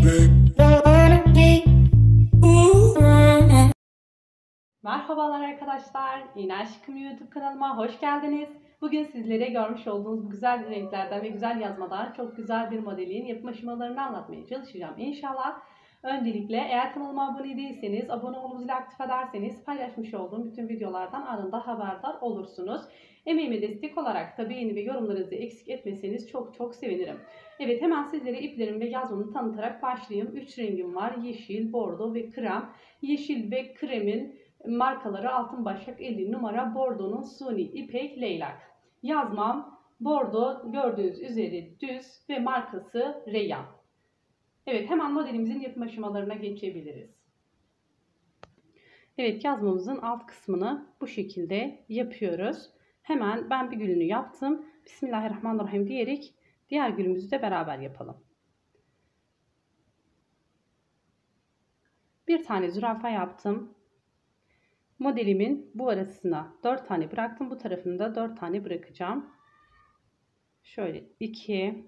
Merhabalar arkadaşlar, İğne Aşkım YouTube kanalıma hoş geldiniz. Bugün sizlere görmüş olduğunuz bu güzel renklerden ve güzel yazmadan çok güzel bir modelin yapım aşamalarını anlatmaya çalışacağım inşallah. Öncelikle eğer kanalıma abone değilseniz, abone olup zili aktif ederseniz paylaşmış olduğum bütün videolardan anında haberdar olursunuz. Emeğime destek olarak da beğeni ve yorumlarınızı eksik etmeseniz çok sevinirim. Evet, hemen sizlere iplerim ve yazmamı tanıtarak başlayayım. 3 rengim var: yeşil, bordo ve krem. Yeşil ve kremin markaları Altın Başak 50 numara, bordonun suni ipek leylak. Yazmam bordo, gördüğünüz üzeri düz ve markası Reyyan. Evet, hemen modelimizin yapım aşamalarına geçebiliriz. Evet, yazmamızın alt kısmını bu şekilde yapıyoruz. Hemen ben bir gülünü yaptım. Bismillahirrahmanirrahim diyerek diğer gülümüzü de beraber yapalım. Bir tane zürafa yaptım. Modelimin bu arasına 4 tane bıraktım. Bu tarafında 4 tane bırakacağım. Şöyle 2,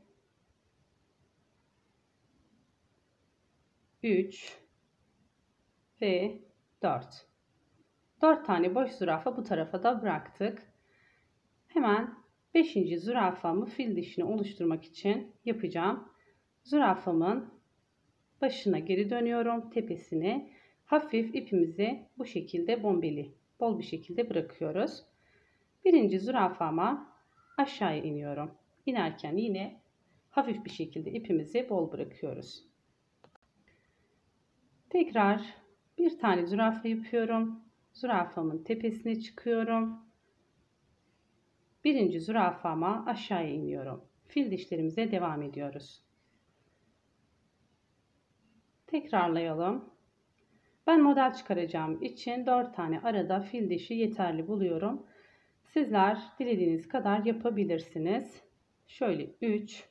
3 ve 4. 4 tane boş zürafa bu tarafa da bıraktık. Hemen 5. zürafamı fil dişini oluşturmak için yapacağım. Zürafamın başına geri dönüyorum. Tepesine hafif ipimizi bu şekilde bol bir şekilde bırakıyoruz. 1. zürafama aşağıya iniyorum. İnerken yine hafif bir şekilde ipimizi bol bırakıyoruz. Tekrar bir tane zürafa yapıyorum. Zürafamın tepesine çıkıyorum. 1. zürafama aşağıya iniyorum. Fil dişlerimize devam ediyoruz. Tekrarlayalım. Ben model çıkaracağım için 4 tane arada fil dişi yeterli buluyorum. Sizler dilediğiniz kadar yapabilirsiniz. Şöyle 3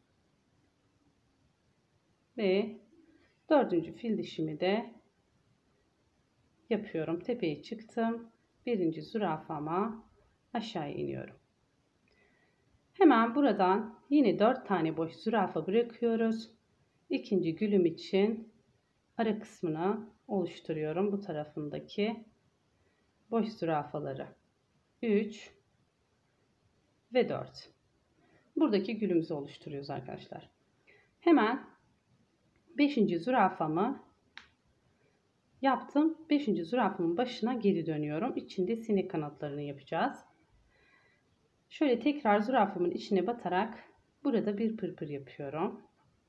ve 4. fil dişimi de yapıyorum. Tepeye çıktım. 1. zürafama aşağıya iniyorum. Hemen buradan yine 4 tane boş zürafa bırakıyoruz. İkinci gülüm için ara kısmını oluşturuyorum. Bu tarafındaki boş zürafaları 3 ve 4. Buradaki gülümüzü oluşturuyoruz arkadaşlar. Hemen 5. zürafamı yaptım. 5. zürafamın başına geri dönüyorum. İçinde sinek kanatlarını yapacağız. Şöyle tekrar zürafamın içine batarak burada bir pırpır yapıyorum.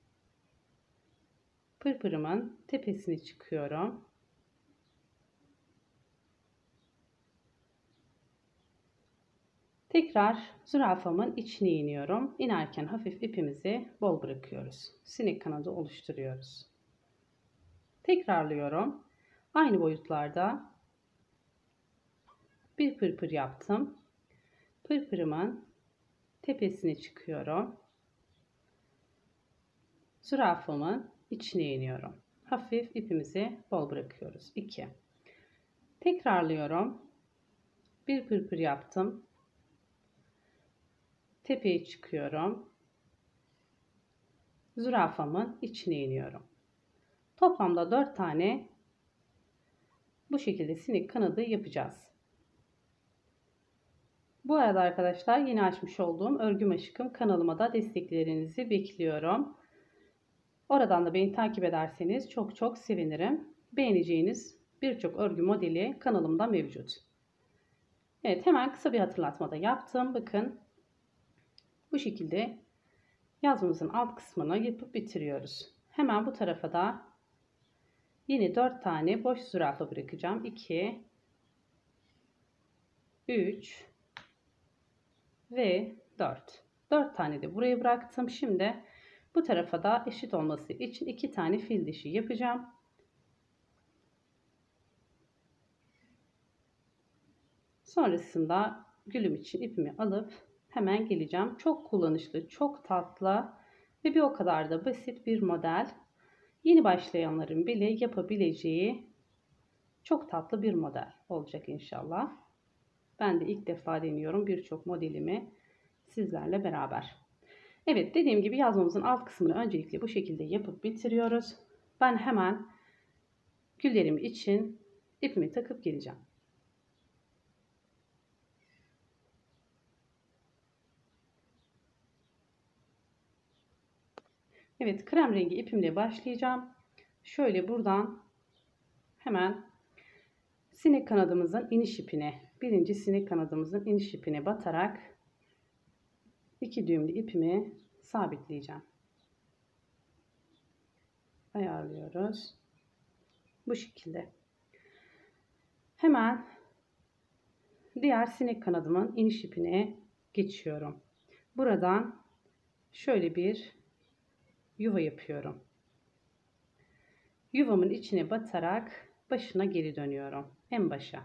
Pırpırımın tepesine çıkıyorum. Tekrar zürafamın içine iniyorum. İnerken hafif ipimizi bol bırakıyoruz. Sinek kanadı oluşturuyoruz. Tekrarlıyorum. Aynı boyutlarda bir pırpır yaptım. Pırpırımın tepesine çıkıyorum. Zürafamın içine iniyorum. Hafif ipimizi bol bırakıyoruz. 2. Tekrarlıyorum. Bir pırpır yaptım. Tepeye çıkıyorum. Zürafamın içine iniyorum. Toplamda 4 tane bu şekilde sinek kanadı yapacağız. Bu arada arkadaşlar, yeni açmış olduğum Örgüm Aşkım kanalıma da desteklerinizi bekliyorum. Oradan da beni takip ederseniz çok sevinirim. Beğeneceğiniz birçok örgü modeli kanalımda mevcut. Evet, hemen kısa bir hatırlatma da yaptım. Bakın bu şekilde yazmamızın alt kısmını yapıp bitiriyoruz. Hemen bu tarafa da yine 4 tane boş zürafa bırakacağım. 2, 3 ve 4. 4 tane de buraya bıraktım. Şimdi bu tarafa da eşit olması için 2 tane fil dişi yapacağım. Sonrasında gülüm için ipimi alıp hemen geleceğim. Çok kullanışlı, çok tatlı ve bir o kadar da basit bir model. Yeni başlayanların bile yapabileceği çok tatlı bir model olacak inşallah. Ben de ilk defa deniyorum birçok modelimi sizlerle beraber. Evet, dediğim gibi yazmamızın alt kısmını öncelikle bu şekilde yapıp bitiriyoruz. Ben hemen güllerim için ipimi takıp geleceğim. Evet, krem rengi ipimle başlayacağım. Şöyle buradan hemen sinek kanadımızın iniş ipine, birinci sinek kanadımızın iniş ipine batarak 2 düğümlü ipimi sabitleyeceğim. Ayarlıyoruz. Bu şekilde. Hemen diğer sinek kanadımın iniş ipine geçiyorum. Buradan şöyle bir yuva yapıyorum. Yuvamın içine batarak başına geri dönüyorum. En başa.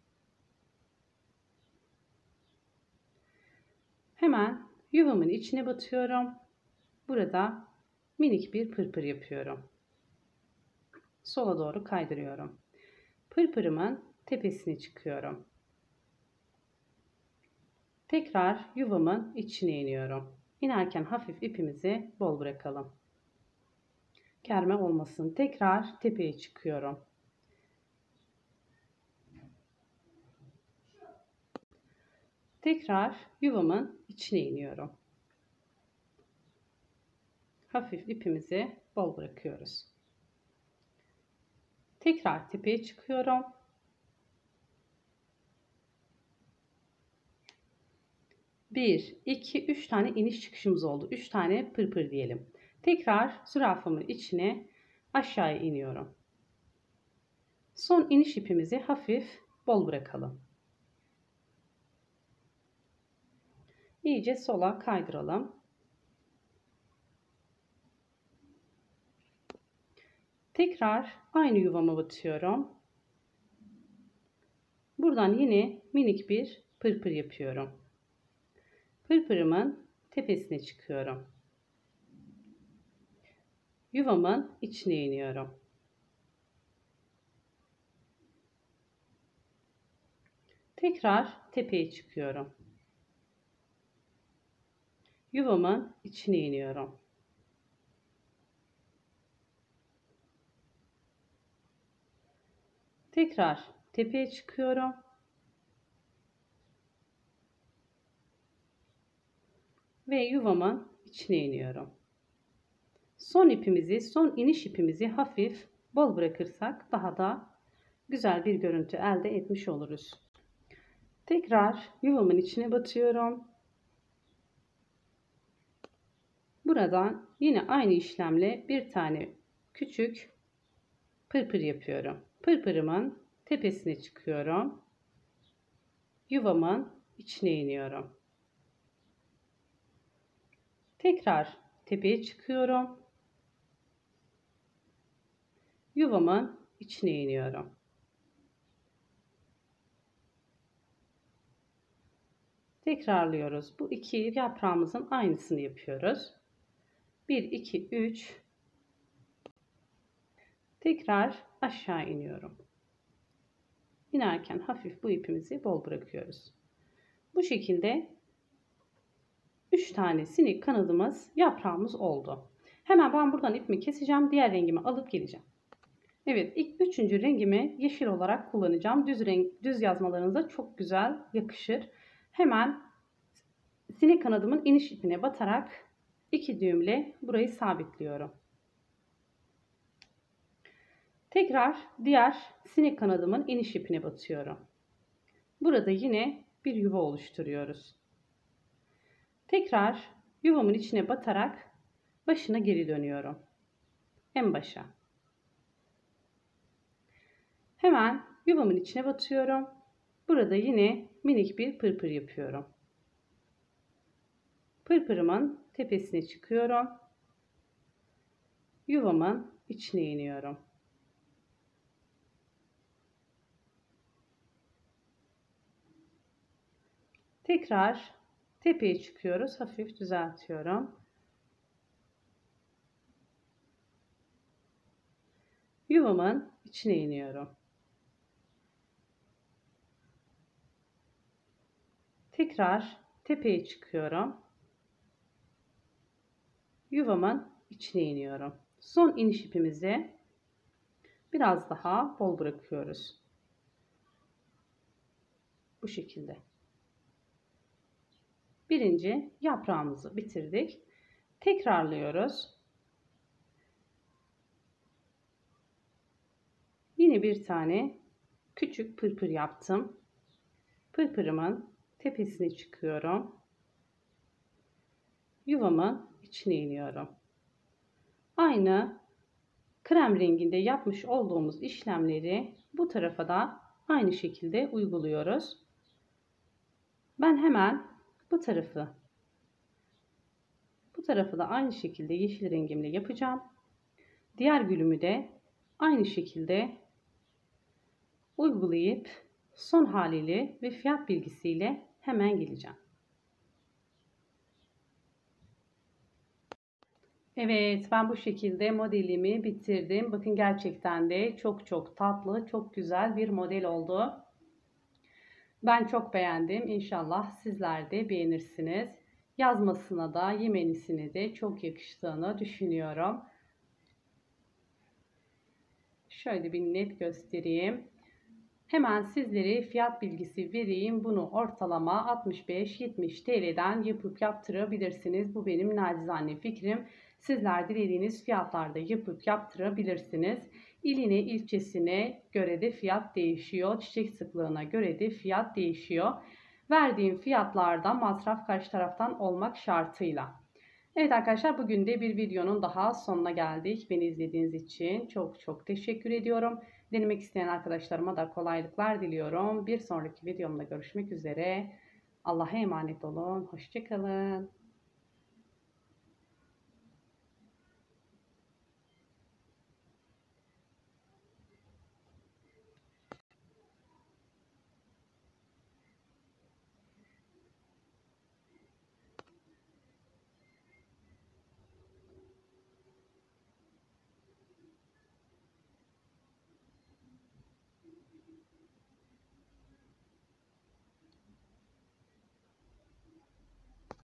Hemen yuvamın içine batıyorum. Burada minik bir pırpır yapıyorum. Sola doğru kaydırıyorum. Pırpırımın tepesine çıkıyorum. Tekrar yuvamın içine iniyorum. İnerken hafif ipimizi bol bırakalım. Kerme olmasın. Tekrar tepeye çıkıyorum. Tekrar yuvamın içine iniyorum. Hafif ipimizi bol bırakıyoruz. Tekrar tepeye çıkıyorum. Bir, iki, üç tane iniş çıkışımız oldu. 3 tane pırpır diyelim. Tekrar zürafamın içine aşağıya iniyorum. Son iniş ipimizi hafif bol bırakalım. İyice sola kaydıralım. Tekrar aynı yuvama batıyorum. Buradan yine minik bir pırpır yapıyorum. Pırpırımın tepesine çıkıyorum. Yuvamın içine iniyorum. Tekrar tepeye çıkıyorum. Yuvamın içine iniyorum. Tekrar tepeye çıkıyorum. Ve yuvamın içine iniyorum. Son ipimizi, son iniş ipimizi hafif bol bırakırsak daha da güzel bir görüntü elde etmiş oluruz. Tekrar yuvamın içine batıyorum. Buradan yine aynı işlemle bir tane küçük pırpır yapıyorum. Pırpırımın tepesine çıkıyorum. Yuvamın içine iniyorum. Tekrar tepeye çıkıyorum. Yuvamın içine iniyorum. Tekrarlıyoruz. Bu iki yaprağımızın aynısını yapıyoruz. 1, 2, 3. Tekrar aşağı iniyorum. İnerken hafif bu ipimizi bol bırakıyoruz. Bu şekilde 3 tane sinek kanadımız, yaprağımız oldu. Hemen ben buradan ipimi keseceğim. Diğer rengimi alıp geleceğim. Evet, ilk üçüncü rengimi yeşil olarak kullanacağım. Düz yazmalarınıza çok güzel yakışır. Hemen sinek kanadımın iniş ipine batarak 2 düğümle burayı sabitliyorum. Tekrar diğer sinek kanadımın iniş ipine batıyorum. Burada yine bir yuva oluşturuyoruz. Tekrar yuvamın içine batarak başına geri dönüyorum. En başa. Hemen yuvamın içine batıyorum. Burada yine minik bir pırpır yapıyorum. Pırpırımın tepesine çıkıyorum. Yuvamın içine iniyorum. Tekrar tepeye çıkıyoruz. Hafif düzeltiyorum. Yuvamın içine iniyorum. Tekrar tepeye çıkıyorum. yuvamın içine iniyorum. Son iniş ipimizi biraz daha bol bırakıyoruz. Bu şekilde. Birinci yaprağımızı bitirdik. Tekrarlıyoruz. Yine bir tane küçük pırpır yaptım. Pırpırımın tepesine çıkıyorum. Yuvamın içine iniyorum. Aynı krem renginde yapmış olduğumuz işlemleri bu tarafa da aynı şekilde uyguluyoruz. Ben hemen bu tarafı da aynı şekilde yeşil rengimle yapacağım. Diğer gülümü de aynı şekilde uygulayıp son haliyle ve fiyat bilgisiyle hemen geleceğim. Evet, ben bu şekilde modelimi bitirdim. Bakın gerçekten de çok tatlı, çok güzel bir model oldu. Ben çok beğendim. İnşallah sizler de beğenirsiniz. Yazmasına da yemenisine de çok yakıştığını düşünüyorum. Şöyle bir net göstereyim. Hemen sizlere fiyat bilgisi vereyim. Bunu ortalama 65-70 TL'den yapıp yaptırabilirsiniz. Bu benim nacizane fikrim. Sizler dilediğiniz fiyatlarda yapıp yaptırabilirsiniz. İline, ilçesine göre de fiyat değişiyor. Çiçek sıklığına göre de fiyat değişiyor. Verdiğim fiyatlarda masraf karşı taraftan olmak şartıyla. Evet arkadaşlar, bugün de bir videonun daha sonuna geldik. Beni izlediğiniz için çok teşekkür ediyorum. Denemek isteyen arkadaşlarıma da kolaylıklar diliyorum. Bir sonraki videomda görüşmek üzere. Allah'a emanet olun. Hoşça kalın.